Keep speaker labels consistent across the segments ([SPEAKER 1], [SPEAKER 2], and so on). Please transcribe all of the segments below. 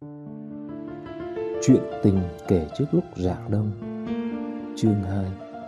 [SPEAKER 1] Chuyện tình kể trước lúc rạng đông. Chương 2.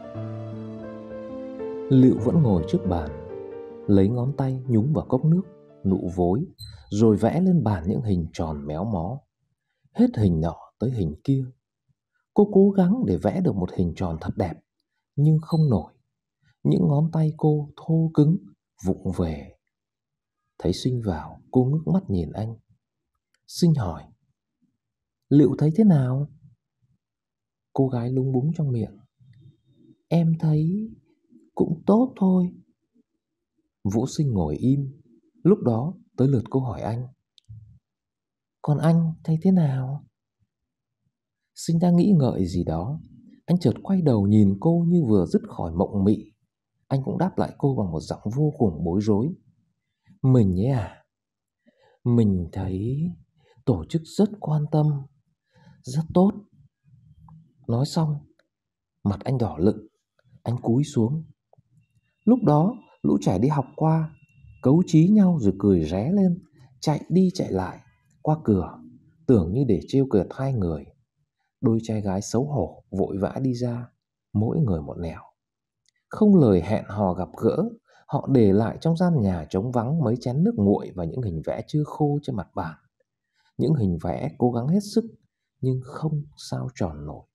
[SPEAKER 1] Liệu vẫn ngồi trước bàn, lấy ngón tay nhúng vào cốc nước, nụ vối, rồi vẽ lên bàn những hình tròn méo mó. Hết hình nọ tới hình kia. Cô cố gắng để vẽ được một hình tròn thật đẹp, nhưng không nổi. Những ngón tay cô thô cứng, vụng về. Thấy Sinh vào, cô ngước mắt nhìn anh. Sinh hỏi: Liệu thấy thế nào? Cô gái lúng búng trong miệng: Em thấy cũng tốt thôi. Vũ Sinh ngồi im. Lúc đó tới lượt cô hỏi anh: Còn anh thấy thế nào? Sinh đang nghĩ ngợi gì đó, anh chợt quay đầu nhìn cô như vừa dứt khỏi mộng mị. Anh cũng đáp lại cô bằng một giọng vô cùng bối rối: Mình ấy à? Mình thấy tổ chức rất quan tâm, rất tốt. Nói xong, mặt anh đỏ lựng, anh cúi xuống. Lúc đó lũ trẻ đi học qua, cấu chí nhau rồi cười ré lên, chạy đi chạy lại qua cửa, tưởng như để trêu cợt hai người. Đôi trai gái xấu hổ vội vã đi ra, mỗi người một nẻo. Không lời hẹn hò gặp gỡ, họ để lại trong gian nhà trống vắng mấy chén nước nguội và những hình vẽ chưa khô trên mặt bàn. Những hình vẽ cố gắng hết sức nhưng không sao tròn nổi.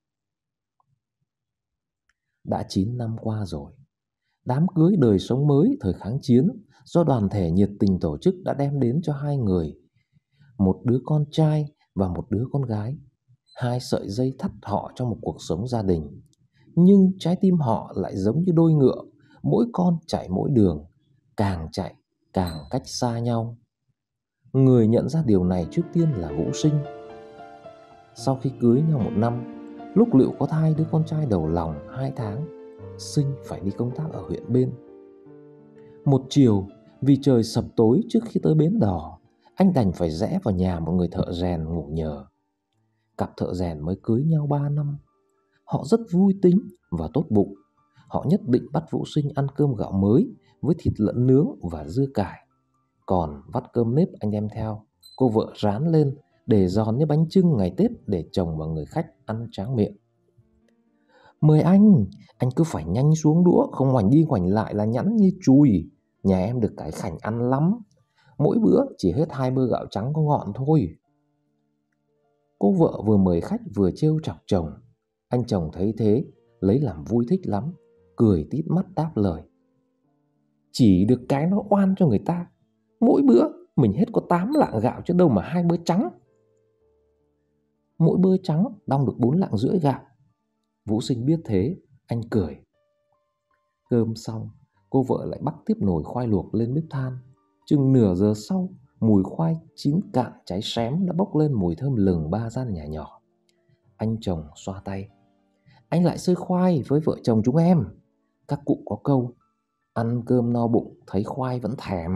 [SPEAKER 1] Đã 9 năm qua rồi. Đám cưới đời sống mới thời kháng chiến do đoàn thể nhiệt tình tổ chức đã đem đến cho hai người một đứa con trai và một đứa con gái, hai sợi dây thắt họ trong một cuộc sống gia đình. Nhưng trái tim họ lại giống như đôi ngựa, mỗi con chạy mỗi đường, càng chạy càng cách xa nhau. Người nhận ra điều này trước tiên là Vũ Sinh. Sau khi cưới nhau 1 năm, lúc Liệu có thai đứa con trai đầu lòng 2 tháng, Sinh phải đi công tác ở huyện bên. Một chiều, vì trời sập tối trước khi tới bến đò, anh đành phải rẽ vào nhà một người thợ rèn ngủ nhờ. Cặp thợ rèn mới cưới nhau 3 năm. Họ rất vui tính và tốt bụng. Họ nhất định bắt Vũ Sinh ăn cơm gạo mới với thịt lợn nướng và dưa cải. Còn vắt cơm nếp anh đem theo, cô vợ rán lên để giòn như bánh chưng ngày Tết để chồng và người khách ăn tráng miệng. Mời anh cứ phải nhanh xuống đũa, không ngoảnh đi ngoảnh lại là nhẵn như chùi. Nhà em được cái khảnh ăn lắm, mỗi bữa chỉ hết 2 bơ gạo trắng có ngọn thôi. Cô vợ vừa mời khách vừa trêu chọc chồng. Anh chồng thấy thế, lấy làm vui thích lắm, cười tít mắt đáp lời: Chỉ được cái nó oan cho người ta, mỗi bữa mình hết có 8 lạng gạo chứ đâu mà 2 bơ trắng. Mỗi bơ trắng đong được 4 lạng rưỡi gạo. Vũ Sinh biết thế, anh cười. Cơm xong, cô vợ lại bắt tiếp nồi khoai luộc lên bếp than. Chừng nửa giờ sau, mùi khoai chín cạn cháy xém đã bốc lên mùi thơm lừng ba gian nhà nhỏ. Anh chồng xoa tay: Anh lại xơi khoai với vợ chồng chúng em. Các cụ có câu: ăn cơm no bụng, thấy khoai vẫn thèm.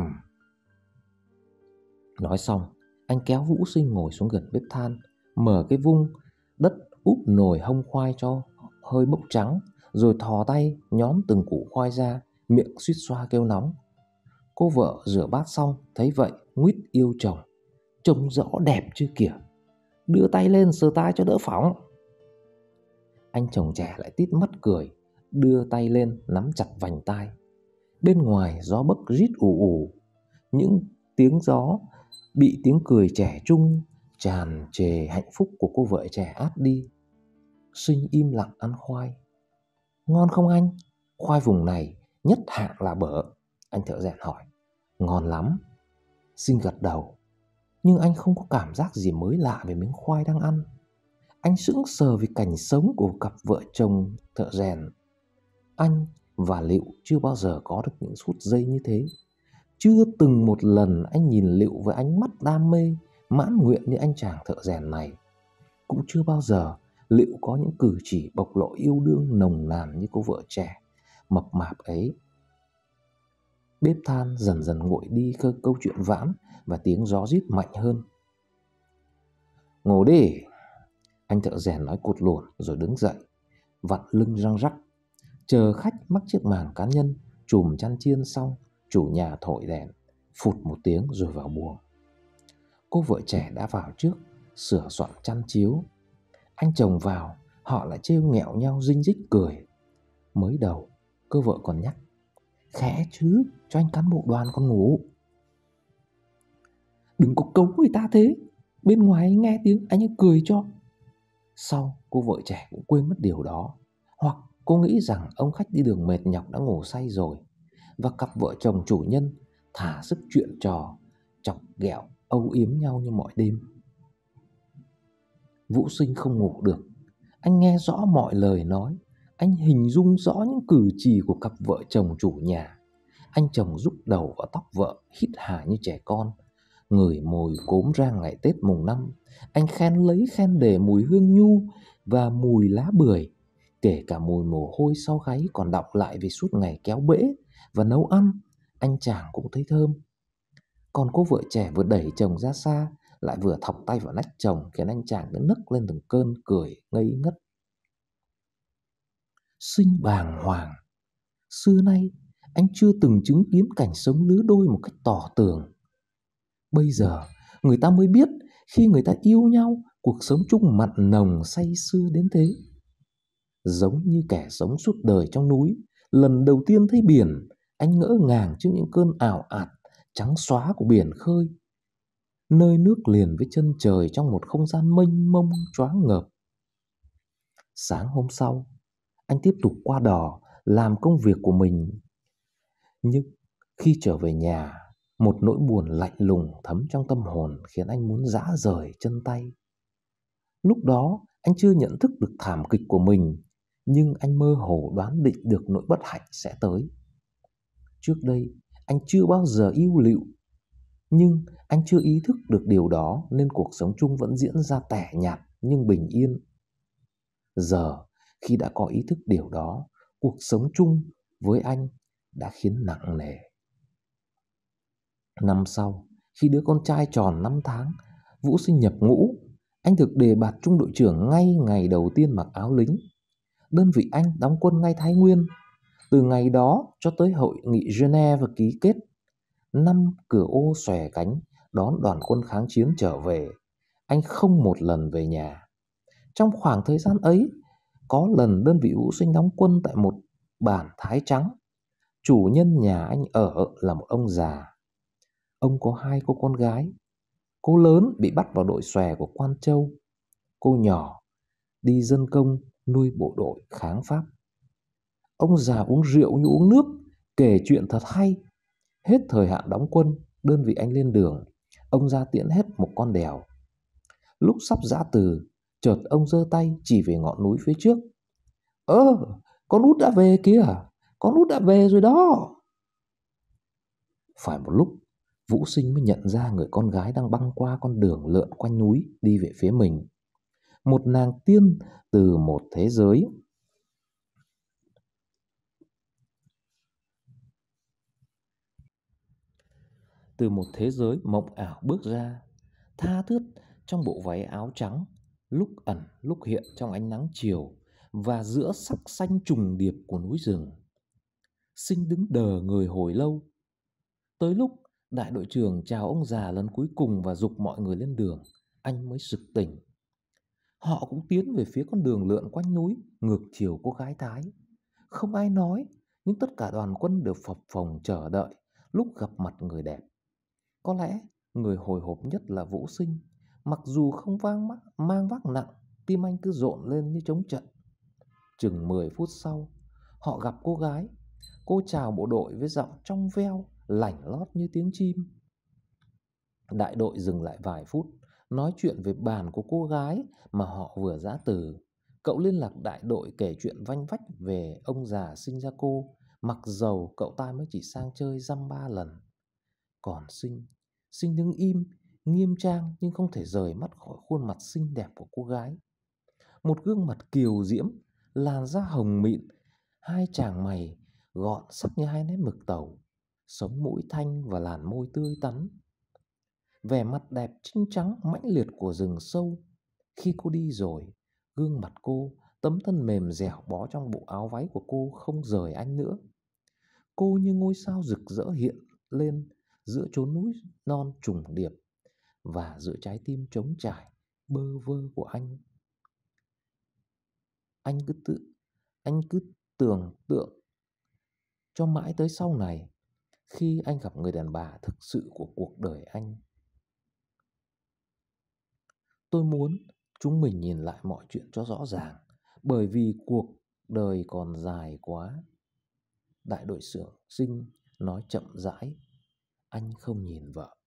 [SPEAKER 1] Nói xong, anh kéo Vũ Sinh ngồi xuống gần bếp than, mở cái vung đất úp nồi hông khoai cho hơi bốc trắng, rồi thò tay nhón từng củ khoai ra, miệng suýt xoa kêu nóng. Cô vợ rửa bát xong thấy vậy nguýt yêu chồng: Trông rõ đẹp chưa kìa, đưa tay lên sờ tai cho đỡ phỏng. Anh chồng trẻ lại tít mắt cười, đưa tay lên nắm chặt vành tai. Bên ngoài gió bấc rít ù ù, những tiếng gió bị tiếng cười trẻ trung tràn trề hạnh phúc của cô vợ trẻ át đi. Sinh im lặng ăn khoai. Ngon không anh? Khoai vùng này nhất hạng là bở. Anh thợ rèn hỏi. Ngon lắm. Sinh gật đầu. Nhưng anh không có cảm giác gì mới lạ về miếng khoai đang ăn. Anh sững sờ vì cảnh sống của cặp vợ chồng thợ rèn. Anh và Liệu chưa bao giờ có được những phút giây như thế. Chưa từng một lần anh nhìn Liệu với ánh mắt đam mê, mãn nguyện như anh chàng thợ rèn này. Cũng chưa bao giờ Liệu có những cử chỉ bộc lộ yêu đương nồng nàn như cô vợ trẻ mập mạp ấy. Bếp than dần dần nguội đi câu chuyện vãn và tiếng gió rít mạnh hơn. Ngồi đi. Anh thợ rèn nói cụt lủn rồi đứng dậy, vặn lưng răng rắc. Chờ khách mắc chiếc màn cá nhân, chùm chăn chiên xong, chủ nhà thổi đèn, phụt một tiếng rồi vào buồng. Cô vợ trẻ đã vào trước, sửa soạn chăn chiếu. Anh chồng vào, họ lại trêu nghẹo nhau rinh rích cười. Mới đầu, cô vợ còn nhắc: khẽ chứ, cho anh cán bộ đoàn còn ngủ. Đừng có cấu người ta thế, bên ngoài anh nghe tiếng anh ấy cười cho. Sau, cô vợ trẻ cũng quên mất điều đó. Hoặc cô nghĩ rằng ông khách đi đường mệt nhọc đã ngủ say rồi, và cặp vợ chồng chủ nhân thả sức chuyện trò, chọc ghẹo, âu yếm nhau như mọi đêm. Vũ Sinh không ngủ được. Anh nghe rõ mọi lời nói. Anh hình dung rõ những cử chỉ của cặp vợ chồng chủ nhà. Anh chồng rúc đầu vào tóc vợ, hít hà như trẻ con, ngửi mùi cốm rang ngày Tết mùng năm. Anh khen lấy khen để mùi hương nhu và mùi lá bưởi, kể cả mùi mồ hôi sau gáy còn đọng lại vì suốt ngày kéo bễ và nấu ăn. Anh chàng cũng thấy thơm. Còn cô vợ trẻ vừa đẩy chồng ra xa, lại vừa thọc tay vào nách chồng, khiến anh chàng cứ nấc lên từng cơn cười ngây ngất. Sinh bàng hoàng. Xưa nay anh chưa từng chứng kiến cảnh sống lứa đôi một cách tỏ tường. Bây giờ người ta mới biết khi người ta yêu nhau, cuộc sống chung mặn nồng say sưa đến thế. Giống như kẻ sống suốt đời trong núi, lần đầu tiên thấy biển, anh ngỡ ngàng trước những cơn ảo ạt trắng xóa của biển khơi, nơi nước liền với chân trời trong một không gian mênh mông choáng ngợp. Sáng hôm sau, anh tiếp tục qua đò làm công việc của mình. Nhưng khi trở về nhà, một nỗi buồn lạnh lùng thấm trong tâm hồn khiến anh muốn giã rời chân tay. Lúc đó anh chưa nhận thức được thảm kịch của mình, nhưng anh mơ hồ đoán định được nỗi bất hạnh sẽ tới. Trước đây anh chưa bao giờ yêu lịu, nhưng anh chưa ý thức được điều đó nên cuộc sống chung vẫn diễn ra tẻ nhạt nhưng bình yên. Giờ khi đã có ý thức điều đó, cuộc sống chung với anh đã khiến nặng nề. Năm sau, khi đứa con trai tròn 5 tháng, Vũ Sinh nhập ngũ. Anh được đề bạt trung đội trưởng ngay ngày đầu tiên mặc áo lính. Đơn vị anh đóng quân ngay Thái Nguyên. Từ ngày đó cho tới hội nghị Geneva ký kết, năm cửa ô xòe cánh đón đoàn quân kháng chiến trở về, anh không một lần về nhà. Trong khoảng thời gian ấy, có lần đơn vị Vũ Sinh đóng quân tại một bản Thái Trắng. Chủ nhân nhà anh ở là một ông già. Ông có 2 cô con gái. Cô lớn bị bắt vào đội xòe của Quan Châu. Cô nhỏ đi dân công nuôi bộ đội kháng Pháp. Ông già uống rượu như uống nước, kể chuyện thật hay. Hết thời hạn đóng quân, đơn vị anh lên đường. Ông ra tiễn hết một con đèo. Lúc sắp giã từ, chợt ông giơ tay chỉ về ngọn núi phía trước. Ơ, con út đã về kìa, con út đã về rồi đó. Phải một lúc, Vũ Sinh mới nhận ra người con gái đang băng qua con đường lượn quanh núi đi về phía mình. Một nàng tiên từ một thế giới. Từ một thế giới mộng ảo bước ra, tha thướt trong bộ váy áo trắng, lúc ẩn lúc hiện trong ánh nắng chiều và giữa sắc xanh trùng điệp của núi rừng. Sinh đứng đờ người hồi lâu. Tới lúc đại đội trưởng chào ông già lần cuối cùng và giục mọi người lên đường, anh mới sực tỉnh. Họ cũng tiến về phía con đường lượn quanh núi, ngược chiều cô gái Thái. Không ai nói, nhưng tất cả đoàn quân đều phập phồng chờ đợi lúc gặp mặt người đẹp. Có lẽ người hồi hộp nhất là Vũ Sinh. Mặc dù không mang vác nặng, tim anh cứ rộn lên như trống trận. Chừng 10 phút sau, họ gặp cô gái. Cô chào bộ đội với giọng trong veo, lảnh lót như tiếng chim. Đại đội dừng lại vài phút, nói chuyện về bàn của cô gái mà họ vừa giã từ. Cậu liên lạc đại đội kể chuyện vanh vách về ông già sinh ra cô, mặc dầu cậu ta mới chỉ sang chơi dăm 3 lần. Còn Sinh đứng im, nghiêm trang nhưng không thể rời mắt khỏi khuôn mặt xinh đẹp của cô gái. Một gương mặt kiều diễm, làn da hồng mịn, 2 chàng mày gọn sắc như 2 nét mực tàu, sống mũi thanh và làn môi tươi tắn. Vẻ mặt đẹp trinh trắng mãnh liệt của rừng sâu. Khi cô đi rồi, gương mặt cô, tấm thân mềm dẻo bó trong bộ áo váy của cô không rời anh nữa. Cô như ngôi sao rực rỡ hiện lên giữa chốn núi non trùng điệp và giữa trái tim trống trải bơ vơ của anh. Anh cứ tự anh cứ tưởng tượng cho mãi tới sau này, khi anh gặp người đàn bà thực sự của cuộc đời anh. Tôi muốn chúng mình nhìn lại mọi chuyện cho rõ ràng, bởi vì cuộc đời còn dài quá. Đại đội trưởng Sinh nói chậm rãi, anh không nhìn vợ.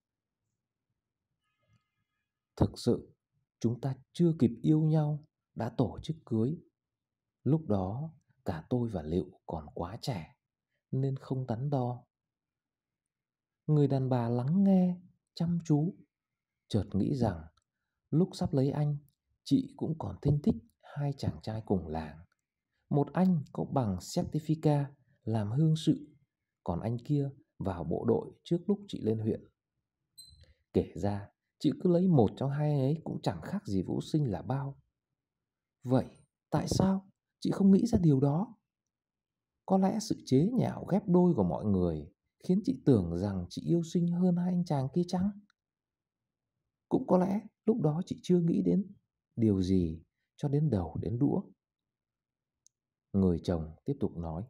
[SPEAKER 1] Thực sự, chúng ta chưa kịp yêu nhau đã tổ chức cưới. Lúc đó, cả tôi và Liệu còn quá trẻ, nên không đắn đo. Người đàn bà lắng nghe, chăm chú, chợt nghĩ rằng lúc sắp lấy anh, chị cũng còn thinh thích hai chàng trai cùng làng. Một anh có bằng certificate làm hương sự, còn anh kia vào bộ đội trước lúc chị lên huyện. Kể ra, chị cứ lấy một trong hai anh ấy cũng chẳng khác gì Vũ Sinh là bao. Vậy, tại sao chị không nghĩ ra điều đó? Có lẽ sự chế nhạo ghép đôi của mọi người khiến chị tưởng rằng chị yêu Sinh hơn hai anh chàng kia chăng? Cũng có lẽ lúc đó chị chưa nghĩ đến điều gì cho đến đầu đến đũa. Người chồng tiếp tục nói.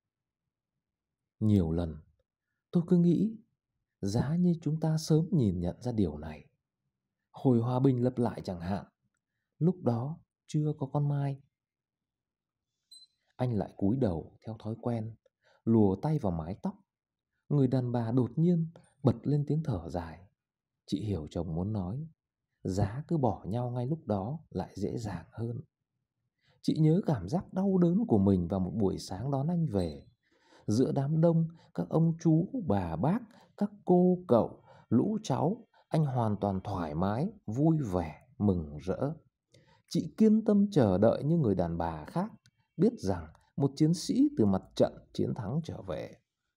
[SPEAKER 1] Nhiều lần tôi cứ nghĩ giá như chúng ta sớm nhìn nhận ra điều này. Hồi hòa bình lập lại chẳng hạn, lúc đó chưa có con Mai. Anh lại cúi đầu theo thói quen, lùa tay vào mái tóc. Người đàn bà đột nhiên bật lên tiếng thở dài. Chị hiểu chồng muốn nói, giá cứ bỏ nhau ngay lúc đó lại dễ dàng hơn. Chị nhớ cảm giác đau đớn của mình vào một buổi sáng đón anh về. Giữa đám đông, các ông chú, bà bác, các cô, cậu, lũ cháu, anh hoàn toàn thoải mái, vui vẻ, mừng rỡ. Chị kiên tâm chờ đợi như người đàn bà khác, biết rằng một chiến sĩ từ mặt trận chiến thắng trở về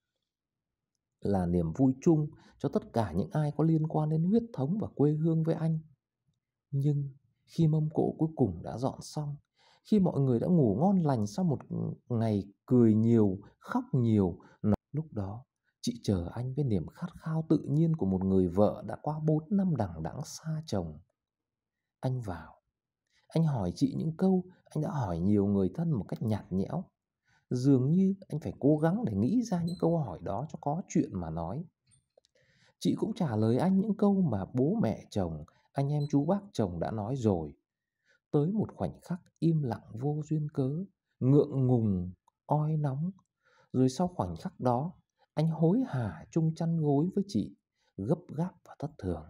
[SPEAKER 1] là niềm vui chung cho tất cả những ai có liên quan đến huyết thống và quê hương với anh. Nhưng khi mâm cỗ cuối cùng đã dọn xong, khi mọi người đã ngủ ngon lành sau một ngày cười nhiều, khóc nhiều, lúc đó chị chờ anh với niềm khát khao tự nhiên của một người vợ đã qua 4 năm đằng đẵng xa chồng. Anh vào, anh hỏi chị những câu anh đã hỏi nhiều người thân một cách nhạt nhẽo. Dường như anh phải cố gắng để nghĩ ra những câu hỏi đó cho có chuyện mà nói. Chị cũng trả lời anh những câu mà bố mẹ chồng, anh em chú bác chồng đã nói rồi. Tới một khoảnh khắc im lặng vô duyên cớ, ngượng ngùng, oi nóng. Rồi sau khoảnh khắc đó, anh hối hả chung chăn gối với chị, gấp gáp và thất thường.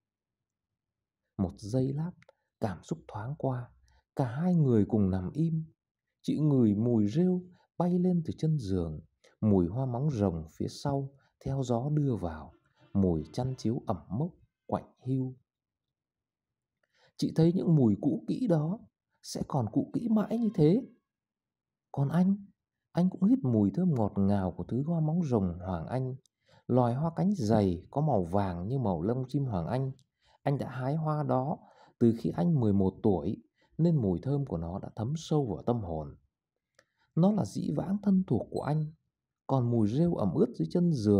[SPEAKER 1] Một giây lát, cảm xúc thoáng qua, cả hai người cùng nằm im. Chị ngửi mùi rêu bay lên từ chân giường, mùi hoa móng rồng phía sau theo gió đưa vào, mùi chăn chiếu ẩm mốc, quạnh hiu. Chị thấy những mùi cũ kỹ đó sẽ còn cũ kỹ mãi như thế. Còn anh cũng hít mùi thơm ngọt ngào của thứ hoa móng rồng Hoàng Anh, loài hoa cánh dày có màu vàng như màu lông chim Hoàng Anh. Anh đã hái hoa đó từ khi anh 11 tuổi, nên mùi thơm của nó đã thấm sâu vào tâm hồn. Nó là dĩ vãng thân thuộc của anh, còn mùi rêu ẩm ướt dưới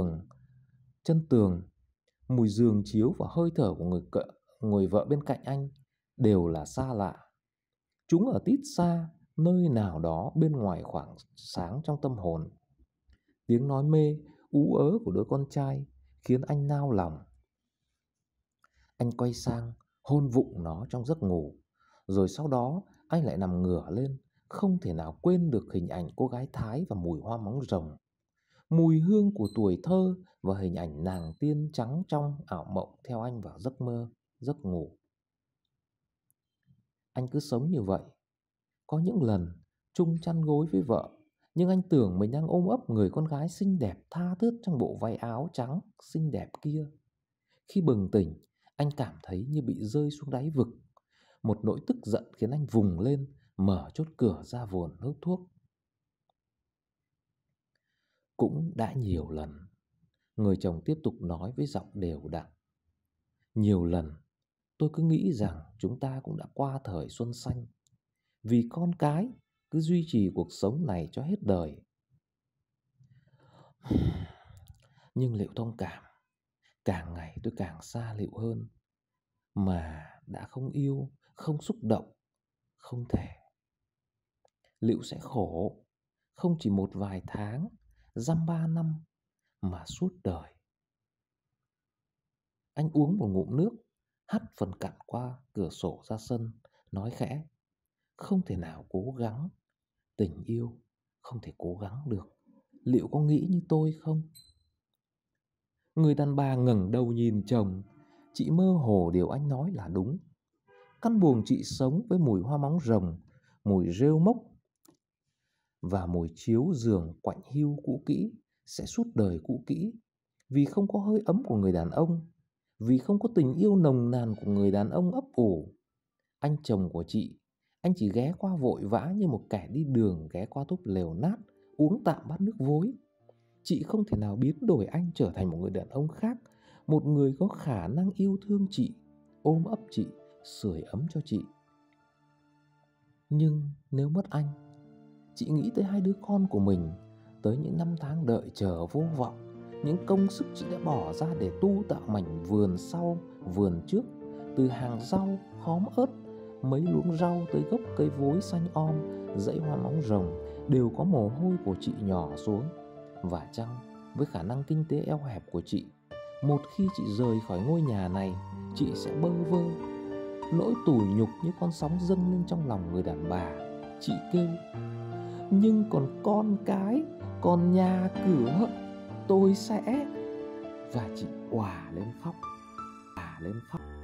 [SPEAKER 1] chân tường, mùi giường chiếu và hơi thở của người vợ bên cạnh anh đều là xa lạ. Chúng ở tít xa, nơi nào đó bên ngoài khoảng sáng trong tâm hồn. Tiếng nói mê, ú ớ của đứa con trai khiến anh nao lòng. Anh quay sang, hôn vụng nó trong giấc ngủ. Rồi sau đó, anh lại nằm ngửa lên, không thể nào quên được hình ảnh cô gái Thái và mùi hoa móng rồng. Mùi hương của tuổi thơ và hình ảnh nàng tiên trắng trong ảo mộng theo anh vào giấc mơ, giấc ngủ. Anh cứ sống như vậy. Có những lần chung chăn gối với vợ, nhưng anh tưởng mình đang ôm ấp người con gái xinh đẹp tha thướt trong bộ váy áo trắng xinh đẹp kia. Khi bừng tỉnh, anh cảm thấy như bị rơi xuống đáy vực. Một nỗi tức giận khiến anh vùng lên, mở chốt cửa ra vườn hút thuốc. Cũng đã nhiều lần, người chồng tiếp tục nói với giọng đều đặn. Nhiều lần, tôi cứ nghĩ rằng chúng ta cũng đã qua thời xuân xanh. Vì con cái cứ duy trì cuộc sống này cho hết đời. Nhưng Liệu thông cảm, càng ngày tôi càng xa Liệu hơn. Mà đã không yêu, không xúc động, không thể. Liệu sẽ khổ, không chỉ một vài tháng, dăm ba năm, mà suốt đời. Anh uống một ngụm nước, hắt phần cặn qua cửa sổ ra sân, nói khẽ, không thể nào cố gắng, tình yêu không thể cố gắng được. Liệu có nghĩ như tôi không? Người đàn bà ngẩng đầu nhìn chồng, chị mơ hồ điều anh nói là đúng. Căn buồng chị sống với mùi hoa móng rồng, mùi rêu mốc và mùi chiếu giường quạnh hiu cũ kỹ sẽ suốt đời cũ kỹ, vì không có hơi ấm của người đàn ông, vì không có tình yêu nồng nàn của người đàn ông ấp ủ. Anh chồng của chị, anh chỉ ghé qua vội vã như một kẻ đi đường ghé qua túp lều nát, uống tạm bát nước vối. Chị không thể nào biến đổi anh trở thành một người đàn ông khác, một người có khả năng yêu thương chị, ôm ấp chị, sưởi ấm cho chị. Nhưng nếu mất anh, chị nghĩ tới hai đứa con của mình, tới những năm tháng đợi chờ vô vọng, những công sức chị đã bỏ ra để tu tạo mảnh vườn sau, vườn trước, từ hàng rau, khóm ớt, mấy luống rau tới gốc cây vối xanh om, dãy hoa móng rồng, đều có mồ hôi của chị nhỏ xuống. Và chăng với khả năng kinh tế eo hẹp của chị, một khi chị rời khỏi ngôi nhà này, chị sẽ bơ vơ. Nỗi tủi nhục như con sóng dâng lên trong lòng người đàn bà. Chị kêu, nhưng còn con cái, còn nhà cửa, tôi sẽ... Và chị òa lên khóc, òa lên khóc.